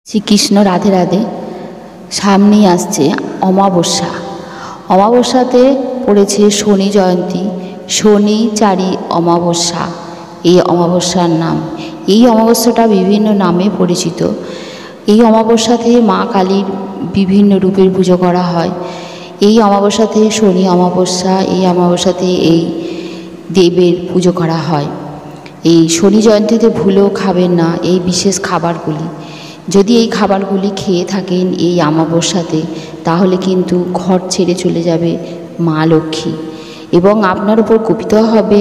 শ্রীকৃষ্ণ রাধে রাধে। সামনেই আসছে অমাবস্যা। অমাবস্যাতে পড়েছে শনি জয়ন্তী, শনি চারি অমাবস্যা এই অমাবস্যার নাম। এই অমাবস্যাটা বিভিন্ন নামে পরিচিত। এই অমাবস্যাতে মা কালীর বিভিন্ন রূপের পুজো করা হয়। এই অমাবস্যাতে শনি অমাবস্যা, এই অমাবস্যাতে এই দেবের পুজো করা হয়। এই শনি জয়ন্তীতে ভুলেও খাবেন না এই বিশেষ খাবারগুলি। যদি এই খাবারগুলি খেয়ে থাকেন এই অমাবস্যাতে, তাহলে কিন্তু ঘর ছেড়ে চলে যাবে মা লক্ষ্মী এবং আপনার উপর কুপিত হবে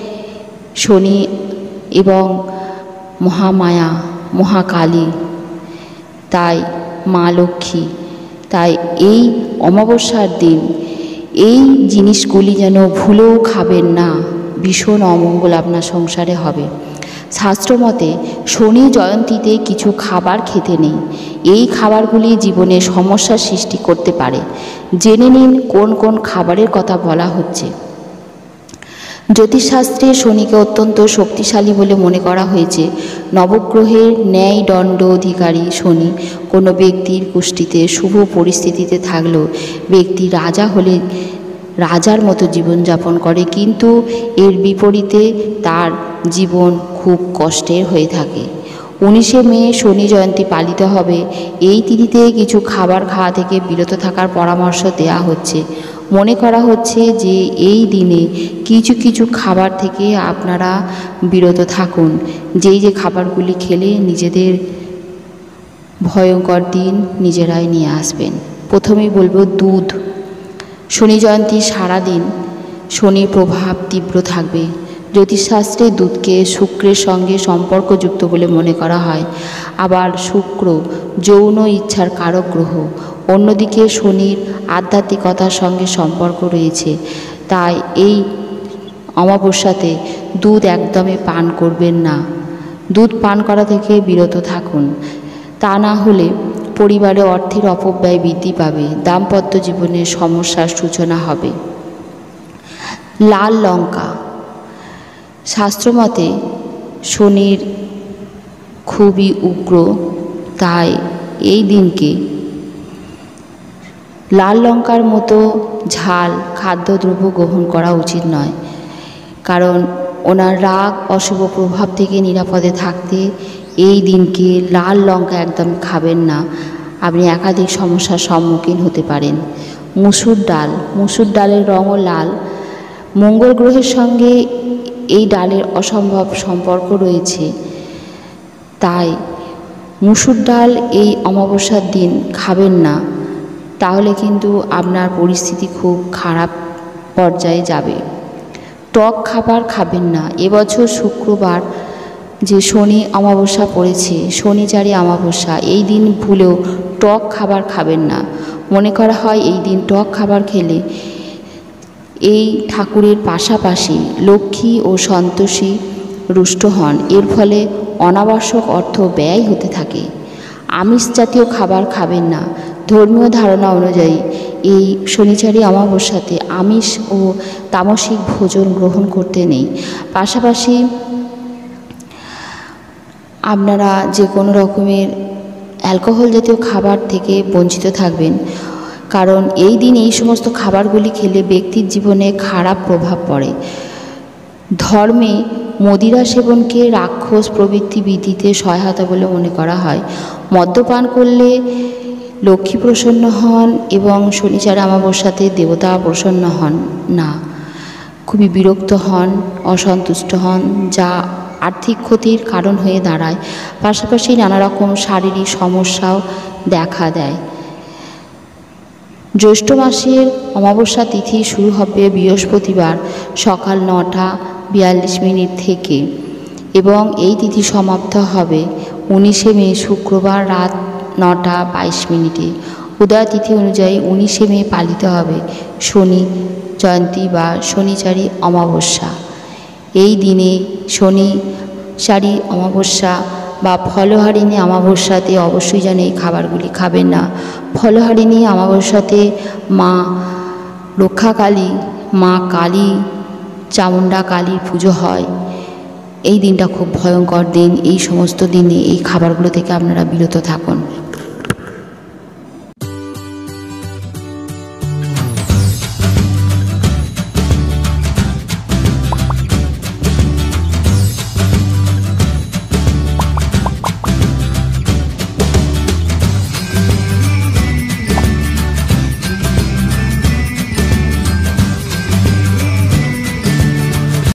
শনি এবং মহামায়া মহাকালী, তাই মা লক্ষ্মী। তাই এই অমাবস্যার দিন এই জিনিসগুলি যেন ভুলেও খাবেন না, ভীষণ অমঙ্গল আপনার সংসারে হবে। শাস্ত্রমতে শনি জয়ন্তীতে কিছু খাবার খেতে নেই। এই খাবারগুলি জীবনে সমস্যার সৃষ্টি করতে পারে। জেনে নিন কোন কোন খাবারের কথা বলা হচ্ছে। জ্যোতিষশাস্ত্রে শনিকে অত্যন্ত শক্তিশালী বলে মনে করা হয়েছে। নবগ্রহের ন্যায় দণ্ড অধিকারী শনি কোনো ব্যক্তির কুষ্ঠিতে শুভ পরিস্থিতিতে থাকলেও ব্যক্তি রাজা হলে রাজার মতো জীবনযাপন করে, কিন্তু এর বিপরীতে তার জীবন খুব কষ্টের হয়ে থাকে। 19শে মে শনি জয়ন্তী পালিত হবে। এই তিথিতে কিছু খাবার খাওয়া থেকে বিরত থাকার পরামর্শ দেওয়া হচ্ছে। মনে করা হচ্ছে যে এই দিনে কিছু কিছু খাবার থেকে আপনারা বিরত থাকুন, যেই যে খাবারগুলি খেলে নিজেদের ভয়ঙ্কর দিন নিজেরাই নিয়ে আসবেন। প্রথমেই বলবো দুধ। শনি জয়ন্তী সারাদিন শনির প্রভাব তীব্র থাকবে। জ্যোতিষশাস্ত্রে দুধকে শুক্রের সঙ্গে সম্পর্কযুক্ত বলে মনে করা হয়। আবার শুক্র যৌন ইচ্ছার কারক গ্রহ। অন্যদিকে শনির আধ্যাত্মিকতার সঙ্গে সম্পর্ক রয়েছে। তাই এই অমাবস্যাতে দুধ একদমই পান করবেন না। দুধ পান করা থেকে বিরত থাকুন। তা না হলে পরিবারে অর্থের অপব্যয় বৃদ্ধি পাবে, দাম্পত্য জীবনের সমস্যার সূচনা হবে। লাল লঙ্কা। শাস্ত্রমতে শনির খুবই উগ্র, তাই এই দিনকে লাল লঙ্কার মতো ঝাল খাদ্যদ্রব্য গ্রহণ করা উচিত নয়, কারণ ওনার রাগ অশুভ প্রভাব থেকে নিরাপদে থাকতে এই দিনকে লাল লঙ্কা একদম খাবেন না। আপনি একাধিক সমস্যার সম্মুখীন হতে পারেন। মুসুর ডাল। মুসুর ডালের রঙও লাল। মঙ্গল গ্রহের সঙ্গে এই ডালের অসম্ভব সম্পর্ক রয়েছে, তাই মুসুর ডাল এই অমাবস্যার দিন খাবেন না, তাহলে কিন্তু আপনার পরিস্থিতি খুব খারাপ পর্যায়ে যাবে। টক খাবার খাবেন না। এবছর শুক্রবার যে শনি অমাবস্যা পড়েছে, শনিচারী অমাবস্যা, এই দিন ভুলেও টক খাবার খাবেন না। মনে করা হয় এই দিন টক খাবার খেলে এই ঠাকুরের পাশাপাশি লক্ষ্মী ও সন্তোষী রুষ্ট হন, এর ফলে অনাবশ্যক অর্থ ব্যয় হতে থাকে। আমিষ জাতীয় খাবার খাবেন না। ধর্মীয় ধারণা অনুযায়ী এই শনিচারী অমাবস্যাতে আমিষ ও তামসিক ভোজন গ্রহণ করতে নেই। পাশাপাশি আপনারা যে কোনো রকমের অ্যালকোহল জাতীয় খাবার থেকে বঞ্চিত থাকবেন, কারণ এই দিন এই সমস্ত খাবারগুলি খেলে ব্যক্তির জীবনে খারাপ প্রভাব পড়ে। ধর্মে মদিরা সেবনকে রাক্ষস প্রবৃত্তি বৃদ্ধিতে সহায়তা বলে মনে করা হয়। মদ্যপান করলে লক্ষ্মী প্রসন্ন হন এবং শনিচার অমাবস্যাতে দেবতা প্রসন্ন হন না, খুবই বিরক্ত হন, অসন্তুষ্ট হন, যা আর্থিক ক্ষতির কারণ হয়ে দাঁড়ায়। পাশাপাশি নানা রকম শারীরিক সমস্যাও দেখা দেয়। জ্যৈষ্ঠ মাসের অমাবস্যা তিথি শুরু হবে বৃহস্পতিবার সকাল 9:42 থেকে এবং এই তিথি সমাপ্ত হবে 19শে মে শুক্রবার রাত 9:22। উদয় তিথি অনুযায়ী 19শে মে পালিত হবে শনি জয়ন্তী বা শনিচারী অমাবস্যা। এই দিনে শনিচারী অমাবস্যা বা ফলহারিণী অমাবস্যাতে অবশ্যই যেন এই খাবারগুলি খাবেন না। ফলহারিণী অমাবস্যাতে মা রক্ষাকালী, মা কালী, চামুণ্ডা কালীর পুজো হয়। এই দিনটা খুব ভয়ঙ্কর দিন। এই সমস্ত দিনে এই খাবারগুলো থেকে আপনারা বিরত থাকুন।